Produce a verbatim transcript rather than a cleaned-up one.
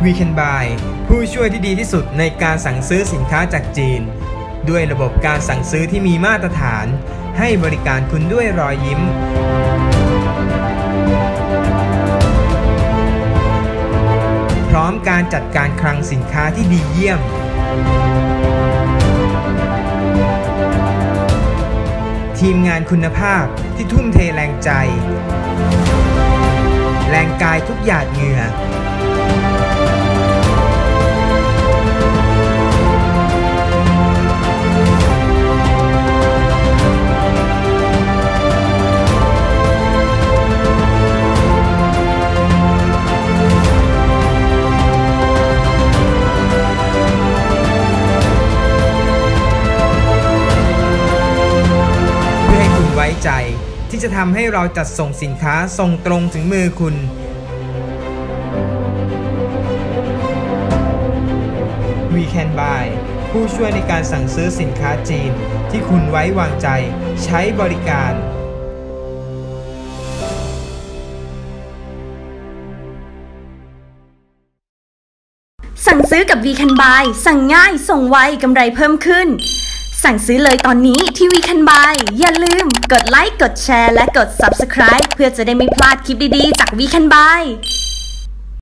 We Can Buy ผู้ช่วยที่ดีที่สุดในการสั่งซื้อสินค้าจากจีนด้วยระบบการสั่งซื้อที่มีมาตรฐานให้บริการคุณด้วยรอยยิ้มพร้อมการจัดการคลังสินค้าที่ดีเยี่ยมทีมงานคุณภาพที่ทุ่มเทแรงใจแรงกายทุกหยาดเหงื่อไว้ใจที่จะทำให้เราจัดส่งสินค้าส่งตรงถึงมือคุณ We Can Buy ผู้ช่วยในการสั่งซื้อสินค้าจีนที่คุณไว้วางใจใช้บริการสั่งซื้อกับ We Can Buy สั่งง่ายส่งไวกำไรเพิ่มขึ้นสั่งซื้อเลยตอนนี้ที่ We Can Buy อย่าลืมกดไลค์กดแชร์และกด ซับสไครบ์ เพื่อจะได้ไม่พลาดคลิปดีๆจาก We Can Buy